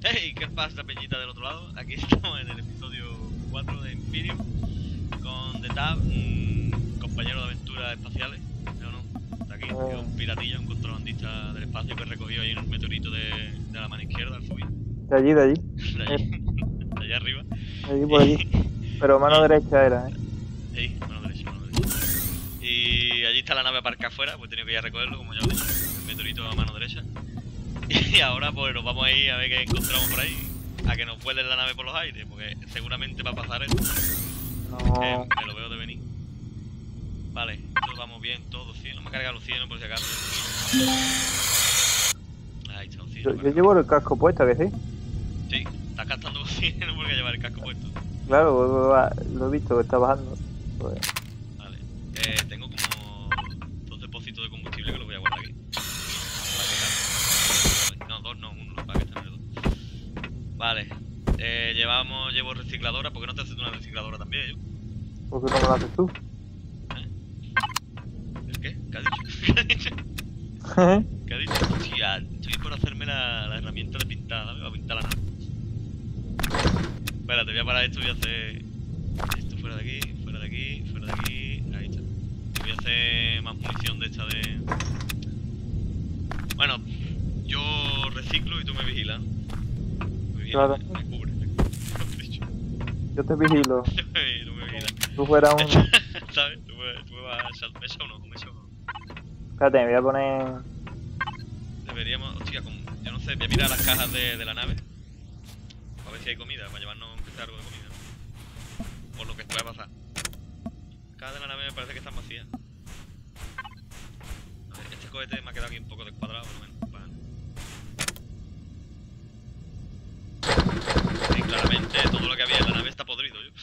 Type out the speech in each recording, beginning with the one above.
Hey, ¿qué pasa, peñita del otro lado? Aquí estamos en el episodio 4 de Imperium con The Tab, un compañero de aventuras espaciales. No, está aquí, un piratillo, un contrabandista del espacio que recogió ahí un meteorito de la mano izquierda al subir. De allí. De allí, de allá arriba. De allí por allí. Pero mano derecha era, Sí, mano derecha. Y allí está la nave aparcada afuera, pues he tenido que ir a recogerlo, como ya os he dicho, el meteorito a mano derecha. Y ahora pues nos vamos a ir a ver qué encontramos por ahí, a que nos vuelen la nave por los aires, porque seguramente va a pasar esto. No. Me lo veo de venir. Vale, esto vamos bien, todo, sí, no me ha cargado los 100 por si acaso. Ahí está, los 100. Yo llevo el casco puesto, ¿que sí? Sí, estás gastando los 100 porque llevar el casco puesto. Claro, lo he visto, que está bajando. Pues... Vale, tengo como 2 depósitos de combustible que los voy a guardar aquí. No, 2 no, 1, para que estén los 2. Vale, llevo recicladora, ¿por qué no te haces una recicladora también, yo? ¿Por qué no me lo haces tú? ¿El qué? ¿Qué has dicho? ¿Qué has dicho? ¿Qué has dicho? Hostia, estoy por hacerme la herramienta de pintar, ¿sabes? Voy a pintar la nave. Espérate, voy a parar esto, voy a hacer esto fuera de aquí, fuera de aquí, fuera de aquí, ahí está. Y voy a hacer más munición de esta de... Bueno, yo reciclo y tú me vigilas. Me vigilas, Claro. me cubre. Yo te vigilo. Tú me vigilas. Tú fueras un... ¿Sabes? Tú me vas a echar... ¿Me echa uno? ¿Me echa uno? Espérate, me voy a poner... Deberíamos... Hostia, yo no sé, voy a mirar las cajas de la nave. A ver si hay comida, para llevarnos algo de comida. Por lo que pueda pasar. Las cajas de la nave me parece que están vacías. A ver, este cohete me ha quedado aquí un poco descuadrado, por lo menos. Vale. Sí, claramente todo lo que había en la nave está podrido, yo.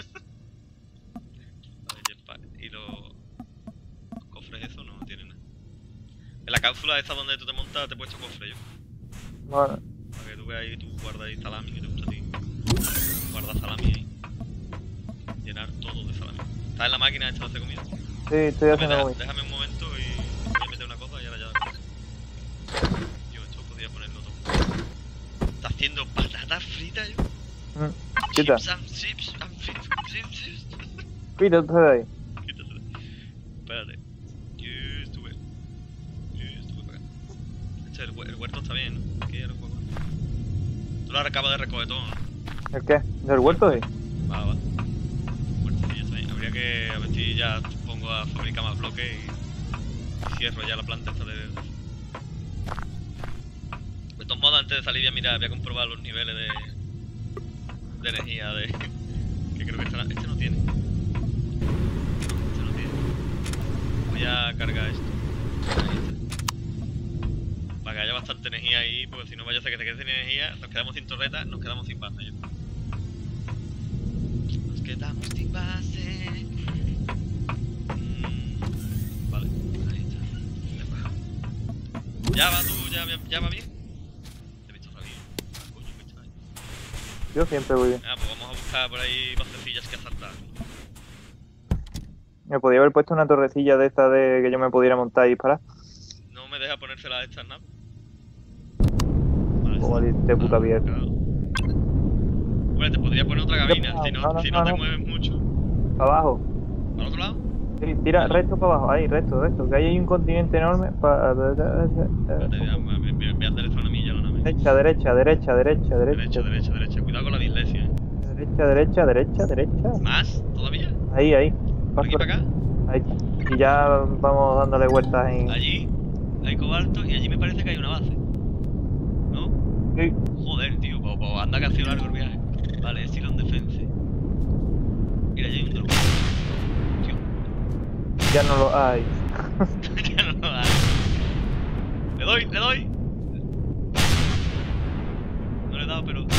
A ver, jetpack. Y los cofres, eso no tienen nada. En la cápsula esta donde tú te montas te he puesto cofre, yo. Bueno, Para que tú veas ahí, tú guardas ahí salami que te gusta a ti. Guarda salami ahí. Llenar todo de salami. ¿Estás en la máquina esta de hacer comida? sí, estoy haciendo comida. Déjame un momento y voy a meter una cosa y ahora ya. Yo esto podría ponerlo todo. ¿Está haciendo patatas fritas yo? Quita. Chips and chips. Quítate de ahí. Quítatelo. Espérate. Yo estuve para acá. El huerto está bien, ¿no? Aquí ya lo puedo coger. Tú lo acabas de recoger todo, ¿no? ¿El qué? ¿Del huerto sí? Va. Huertecillo está bien. Habría que a ver si ya pongo a fabricar más bloques y cierro ya la planta esta de... De todos modos, antes de salir voy a comprobar los niveles de energía de... Que creo que este no tiene. Este no tiene. Voy a cargar esto. Ahí está. Para que haya bastante energía ahí, porque si no vaya a ser que se quede sin energía, nos quedamos sin torreta, nos quedamos sin base. Nos quedamos sin base. Vale, ahí está. Ya va tú, ya va bien. Te he visto salir. Coño, que está ahí. Yo siempre voy bien. Pues vamos a buscar por ahí basecillas que asaltar. Me podía haber puesto una torrecilla de esta de que yo me pudiera montar y disparar. No me deja ponérsela a estas naves. Como de puta abierta. Claro. Bueno, te podría poner otra cabina, si no te mueves mucho. Para abajo. ¿Para el otro lado? Sí, tira recto para abajo, ahí, recto, que ahí hay un continente enorme. Voy a enderezar una milla la nave. Derecha. Cuidado con la dislexia, Derecha. ¿Más? ¿Todavía? Ahí. ¿Por aquí para acá? Ahí. Y ya vamos dándole vueltas en... Allí hay cobalto y allí me parece que hay una base. ¿No? Sí. Joder, tío, pues anda que ha sido largo el viaje. Vale, Silon Defense. Mira, allí hay un drone. Tío. Ya no lo hay. Ya no lo hay. Le doy. No le he dado, pero...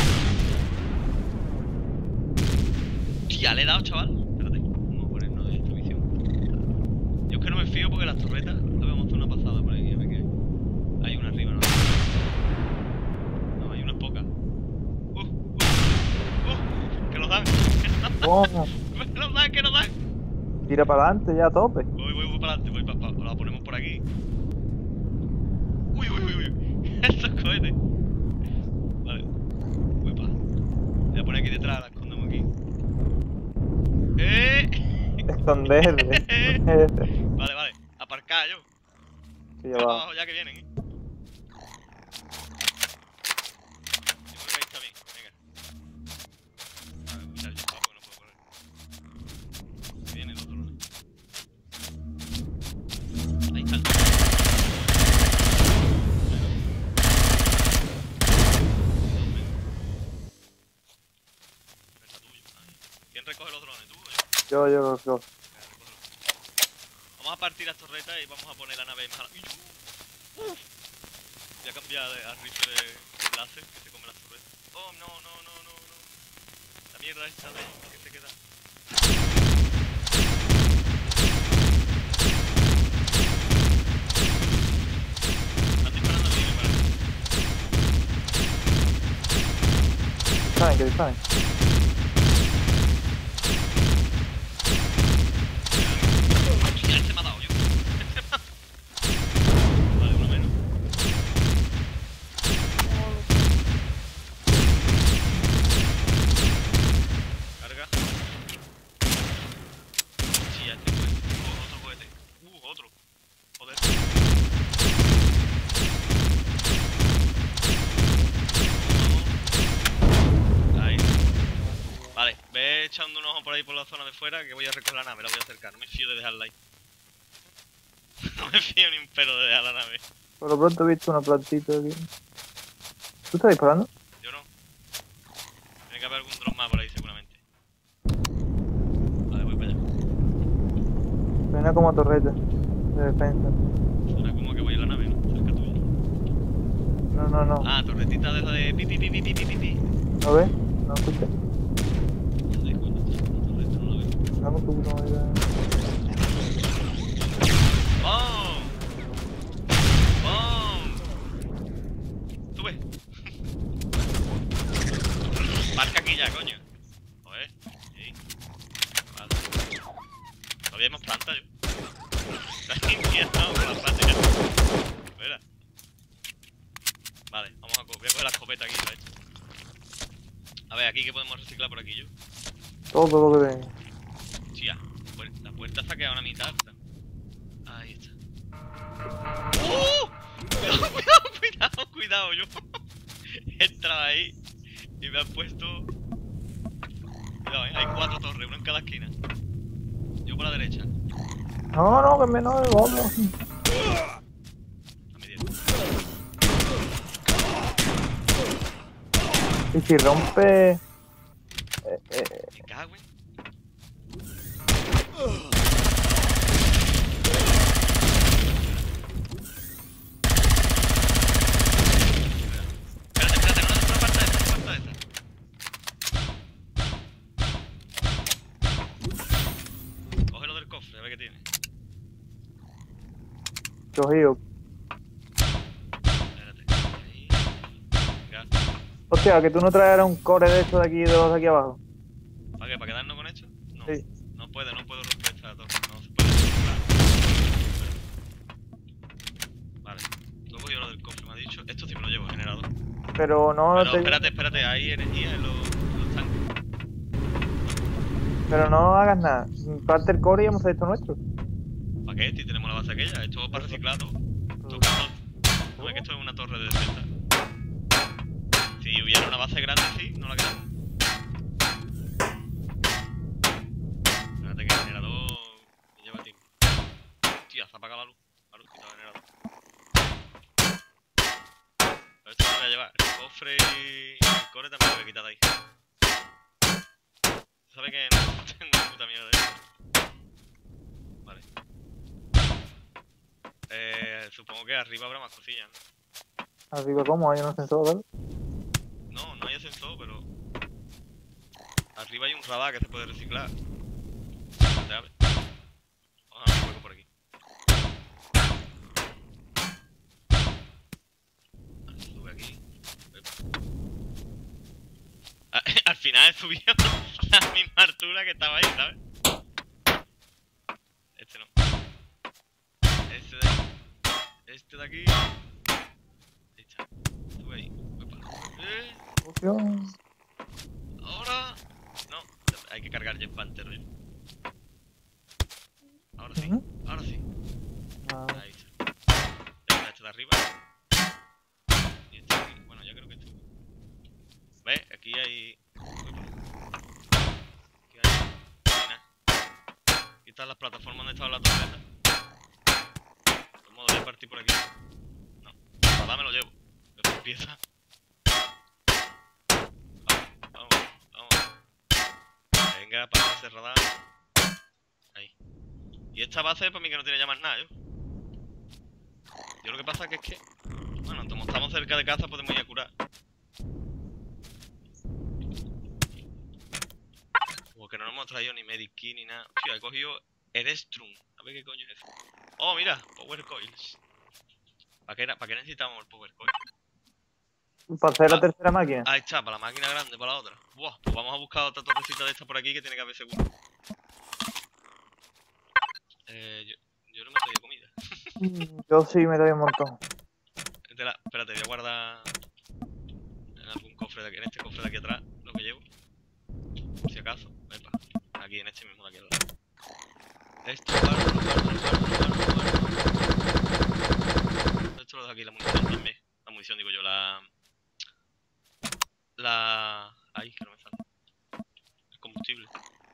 Tía, le he dado, chaval. Espérate, vamos a ponernos de esta visión. Yo es que no me fío porque las torretas... Le vamos a hacer una pasada por aquí, a ver qué hay. Hay una arriba, ¿no? No, hay unas pocas. Que nos dan. ¿Cómo? Que nos dan. Tira para adelante ya a tope. Voy para adelante, la ponemos por aquí. Uy. Estos cohetes. Vale. detrás, la escondemos aquí. Esconderle. Vale, vale. Aparcar yo. Sí, Tira para va. abajo ya que vienen, Yo creo que ahí está bien. Venga. A ver, escuchar yo porque no puedo correr. Viene el otro, ¿no? Ahí está. ¿Quién recoge los drones? ¿Tú o yo? Yo. Venga, recógelo. Vamos a partir las torretas y vamos a poner la nave más a la... Voy a cambiar al rifle de láser que se come las torretas. Oh, no. La mierda esta de que se queda. Están disparando a mí, me parece. Que disparen. Ya, este me ha dado yo. Vale, uno menos. Carga. Sí, ya este cohete. Otro cohete. Otro. Joder. Ahí. Vale, ve echando un ojo por ahí por la zona de fuera que voy a recoger la nave, la voy a acercar. No me fío de dejarla ahí. No me fío ni un pelo de dejar la nave. Por lo pronto he visto una plantita aquí. ¿Tú estás disparando? Yo no. Tiene que haber algún dron más por ahí seguramente. Vale, voy para allá. Suena como torreta de defensa. Suena como que voy a la nave, ¿no? Cerca tuya. No. Ah, torretita de esa de pi. ¿No ves? No escuchas. ¿Dónde coño está? La torreta no la veo. Vamos tú, no era. ¡Bom! ¡Bom! ¡Sube! Marca aquí ya, coño. Joder. Sí. Vale. Todavía hay más plantas, yo. Está inquietado con las plantas ya. Espera. Vale, voy a coger la escopeta aquí, ¿sabes? A ver, aquí que podemos reciclar por aquí, yo. Todo lo que venga. Hostia, la puerta se ha quedado a una mitad. Ahí está. Cuidado, yo. Entraba ahí y me han puesto... Cuidado, hay 4 torres, una en cada esquina. Yo por la derecha. No, que menos de bomba. A media. Y si rompe. Me cago en... Espérate, no aparta esa. Cógelo del cofre, a ver qué tiene. Cogido. Espérate. Ahí. Venga. Hostia, que tú no traerás un core de estos de aquí, de los de aquí abajo. ¿Para qué? ¿Para quedarnos con esto? No. Sí. No puedo romper esta torre. No se puede romper. Vale. Lo cojo yo lo del cofre, me ha dicho. Esto sí me lo llevo, generador. Pero no Pero espérate, hay energía en los tanques. Pero no hagas nada. Parte el core y vamos a hacer esto nuestro. ¿Para qué? Si tenemos la base aquella. Esto es para reciclar todo. No es que esto es una torre de defensa. Si hubiera una base grande, sí, no la queremos. Espérate que el generador me lleva tiempo. Hostia, se ha apagado la luz. Quita el generador. Pero esto me lo voy a llevar. El cofre y el core también lo voy a quitar de ahí. ¿Sabes que no tengo una puta mierda de esto? Vale. Supongo que arriba habrá más cosillas, ¿no? Arriba, ¿cómo? Hay un ascensor, ¿vale? No, no hay ascensor, pero... Arriba hay un radar que se puede reciclar. Se abre. Vamos a ver un hueco por aquí. Sube aquí. Al final he subido a la misma altura que estaba ahí, ¿sabes? Este no. Este de aquí. Ahí está. Sube ahí. Ahora. hay que cargar Jet Panther, ¿eh? Ahora sí, ahora sí. Ahí está. Ya está este de arriba. Y este de aquí. Bueno, ya creo que este. ¿Ves? Aquí hay... Aquí hay... Nada. Aquí están las plataformas donde estaba la torreta. De todos modos voy a partir por aquí. No. Ojalá me lo llevo. Esto empieza. Vamos. Venga, para ese radar. Ahí. Y esta base para mí que no tiene ya más nada, Yo lo que pasa que es que... Bueno, como estamos cerca de casa podemos ir a curar. Como que no nos hemos traído ni Medikit ni nada. Tío, he cogido Erestrum. A ver qué coño es eso. Oh, mira, Power Coils. ¿Para qué necesitamos el Power Coil? Para hacer la tercera máquina. Ahí está, para la máquina grande, para la otra. Buah, pues vamos a buscar otra torrecita de esta por aquí que tiene que haber seguro. Yo no me he traído comida. Yo sí me doy un montón. Espérate, voy a guardar en algún cofre de aquí, en este cofre de aquí atrás, lo que llevo. Si acaso, epa, aquí en este mismo de aquí al lado. Esto, guardo. Esto lo de aquí, la munición también. La munición digo yo, Ay, que no me sale. El combustible.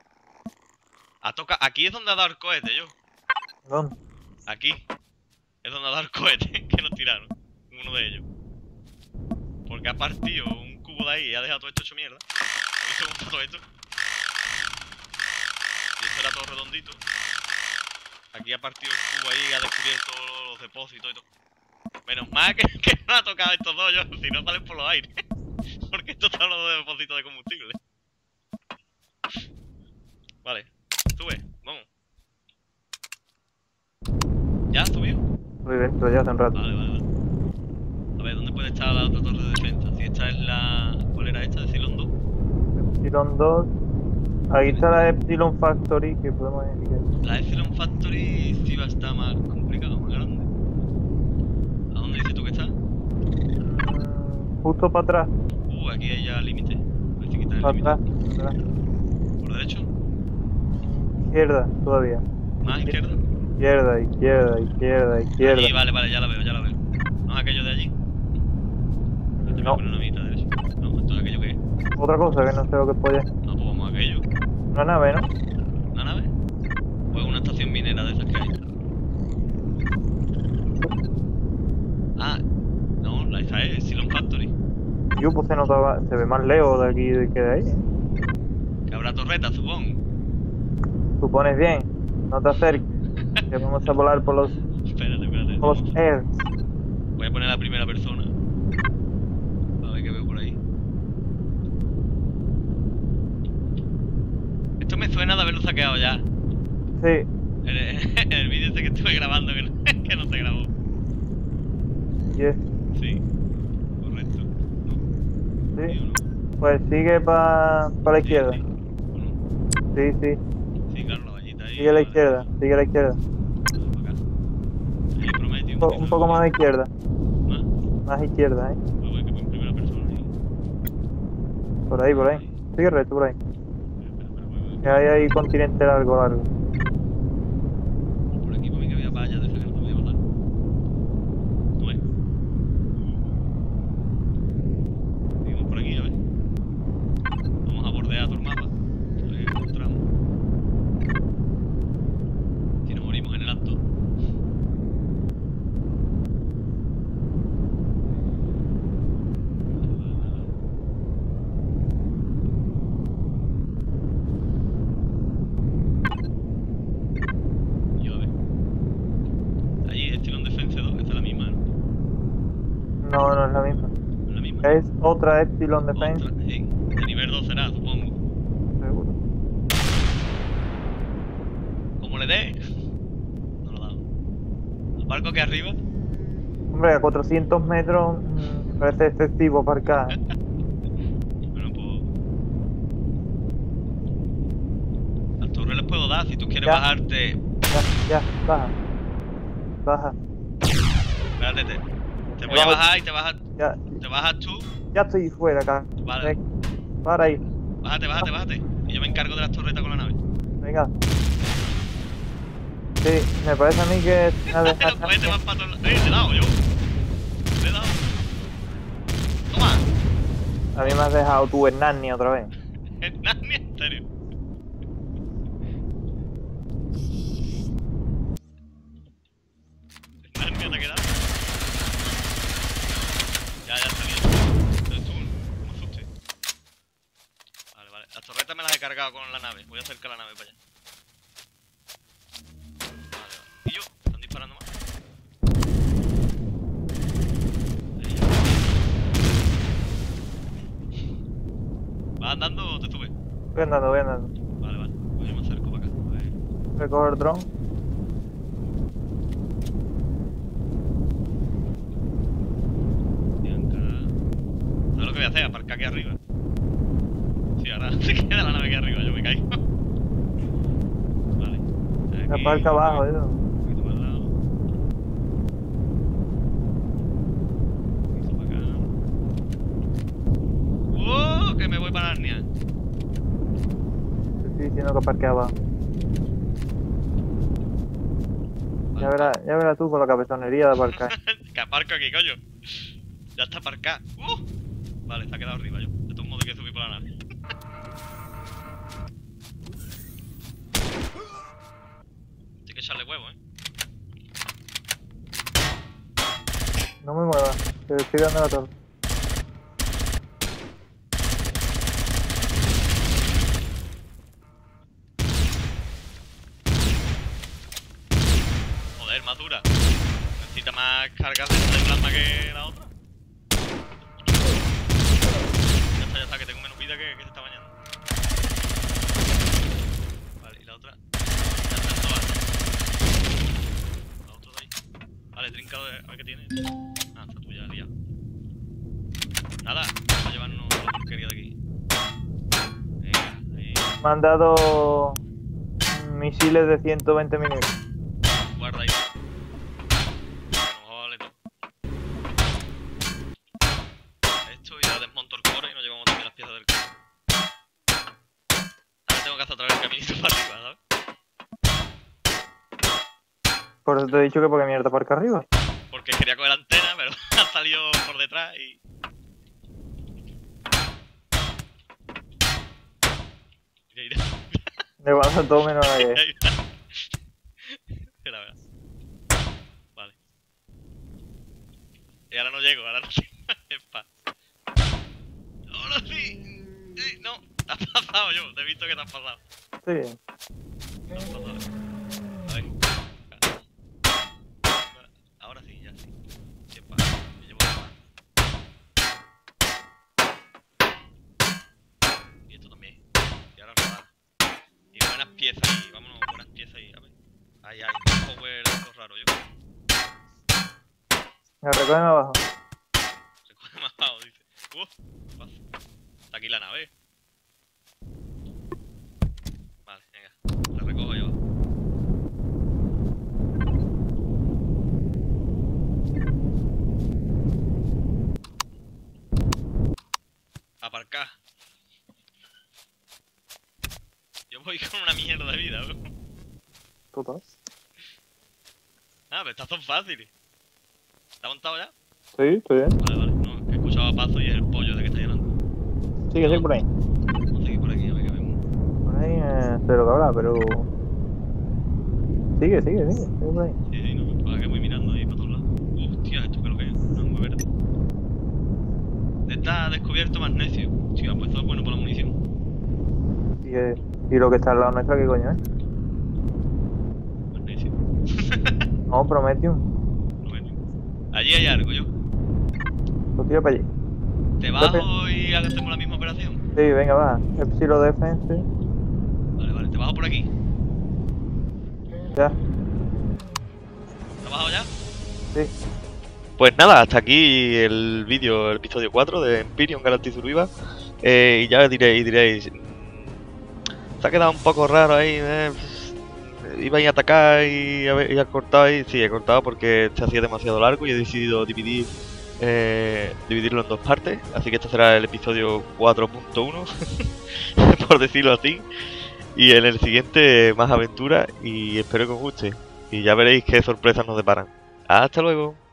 Aquí es donde ha dado el cohete, ¿Dónde? Aquí. Es donde ha dado el cohete que nos tiraron. Uno de ellos. Porque ha partido un cubo de ahí y ha dejado todo esto hecho mierda. ¿Has visto cómo está todo esto? Y esto era todo redondito. Aquí ha partido el cubo ahí y ha descubierto los depósitos y todo. Menos mal que no ha tocado estos dos, si no salen por los aires. Porque esto está hablando de depósitos de combustible. Vale, sube, vamos. ¿Ya? ¿Subió? Estoy dentro ya hace un rato. Vale. A ver, ¿dónde puede estar la otra torre de defensa? Si esta es la... ¿Cuál era esta? ¿De Cylon 2? Epsilon 2. Ahí está la Epsilon Factory que podemos ir. La Epsilon Factory sí va a estar más complicado, más grande. ¿A dónde dices tú que está? Justo para atrás. Aquí hay ya límite. A ver si quita el Para límite. atrás. ¿Por derecho? Izquierda, todavía. ¿Más izquierda? Izquierda. Allí, vale, ya la veo. ¿No es aquello de allí? No. Una mitad derecha. No, entonces aquello que es. Otra cosa que no sé lo que puede. No, pues vamos a aquello. Una nave, ¿no? ¿Una nave? Pues una estación minera de esas que hay. Ah, no, esa es Cylon Factory. Yo pues se ve más lejos de aquí que de ahí. Que habrá torreta, supongo. Supones bien, no te acerques. Que vamos a volar por los Espérate. por los airs. Voy a poner la primera persona. A ver qué veo por ahí. Esto me suena de haberlo saqueado ya. Sí, En el vídeo ese que estuve grabando que no se grabó. yes. Sí, correcto. No. Sí. ¿Sí o no? Pues sigue para la izquierda. Sí. ¿O no? Sí. Sí, claro, la vallita ahí. Sigue a la izquierda. Para acá. Ahí Prometeo. Un poco más a la izquierda. ¿Más? Más izquierda, Pues voy que en primera persona ahí. Por ahí. Sigue recto por ahí. Espera, Que hay ahí continente largo. por aquí para mí que había vallas de esa que no podía pasar. ¿No ves? Seguimos por aquí, a ver. Vamos a bordear todo el mapa. A ver qué encontramos. Si nos morimos en el acto. Yo, a ver. Allí, Epsilon Defense 2, que está la misma, ¿no? No es la misma. Es la misma. Es otra Epsilon Defense. Otra, sí. De nivel 2 será, supongo. Seguro. Como le dé. No lo he dado. El barco aquí arriba. Hombre, a 400 metros parece excesivo para acá. Bueno, pues. Las torres les puedo dar si tú quieres Ya. bajarte. Ya, baja. Espérate, te voy a bajar y te bajas. Ya, Te bajas tú. ya estoy fuera acá. Vale. Para ahí. Bájate. Y yo me encargo de las torretas con la nave. Venga. Sí, me parece a mí que ha Los dejado. cohetes van para todos lados. Le he dado yo. Le he dado. Toma. A mí me has dejado tú en Narnia otra vez. Narnia, en serio. Narnia te ha quedado. Ya está bien. Eres tú, no asustes. Vale, vale. Las torretas me las he cargado con la nave. Voy a acercar la nave para allá. Vale, vale. ¿Y yo? ¿Están disparando más? Ahí ya. ¿Vas andando o te subes? Voy andando, voy andando. Vale, vale. Pues yo me acerco para acá. A ver. Recojo el dron. ¿Sabes lo que voy a hacer? Aparcar aquí arriba. Sí, ahora se queda la nave aquí arriba, yo me caigo. Vale. Aquí, Aparca abajo, un eso. poquito más al lado. Un poquito para acá. ¡Oh! Que me voy para Narnia. Te estoy diciendo que aparque abajo. Ya verás tú con la cabezonería de aparcar. Que aparco aquí, coño. Ya está aparcado. Vale, se ha quedado arriba yo. De todos modos hay que subir por la nave. Hay que echarle huevo, No me muevas, te estoy dando la torre. Joder, más dura. Necesita más cargas de plasma que la otra. Ya está, que tengo menos vida que se está bañando. Vale, y la otra. Ya están todas. La otra de ahí. Vale, trincado de. A ver qué tiene. Ah, está tuya, lía. Nada, vamos a llevarnos la porquería de aquí. Venga, ahí. Me han dado misiles de 120 minutos. Guarda ahí. A lo mejor vale todo. Esto y ya desmonto el core y nos llevamos también las piezas del core. Ahora tengo que hacer otra vez el caminito para arriba, ¿sabes? Por eso te he dicho que porque mierda aparca arriba. Porque quería coger la antena, pero ha salido por detrás y... Mira, mira. Le va a dar todo menos a la que. Espera, espera. Vale. Y ahora no llego, ahora no llego. Epa. Ahora sí. No, te has pasado yo, te he visto que te has pasado. Sí. Te has pasado. A ver. Ahora sí, ya sí. Epa, me llevo la mano. Y esto también. Y ahora rodar. Y buenas piezas ahí, vámonos, buenas piezas ahí, a ver. Ahí hay un power de esto raro, yo. Me recógeme abajo. Se coge más abajo, dice. Pasa. Está aquí la nave. Vale, venga. La recojo yo. Aparcar. Yo voy con una mierda de vida, bro. Total. Ah, pero estas son fáciles. ¿Está montado ya? Sí, estoy bien. Vale, vale. No, que he escuchado a paso y es el pollo de que está llenando. Sí, que sí, por ahí. Vamos a seguir por aquí, a ver qué vemos. Por ahí sé lo que habrá, pero. Sigue por ahí. Sí, sí, no, para que voy mirando ahí para todos lados. Hostia, esto creo que es una nube verde. Está descubierto magnesio. Hostia, pues esto es bueno para la munición. Y lo que está al lado nuestro, ¿qué coño es? Magnesio. No, Prometheum. Bueno. Allí hay algo, yo. Lo tiro para allí. ¿Te bajo y hacemos la misma operación? Sí, venga, va. Epsilon Defense. Vale, vale. ¿Te bajo por aquí? Ya. ¿Te has bajado ya? Sí. Pues nada, hasta aquí el vídeo, el episodio 4 de Empyrion Galactic Survivor. Y ya diréis, se ha quedado un poco raro ahí, ibais a atacar y has cortado ahí. Sí, he cortado porque se hacía demasiado largo y he decidido dividir dividirlo en dos partes, así que este será el episodio 4.1, por decirlo así. Y en el siguiente más aventura y espero que os guste. Y ya veréis qué sorpresas nos deparan. ¡Hasta luego!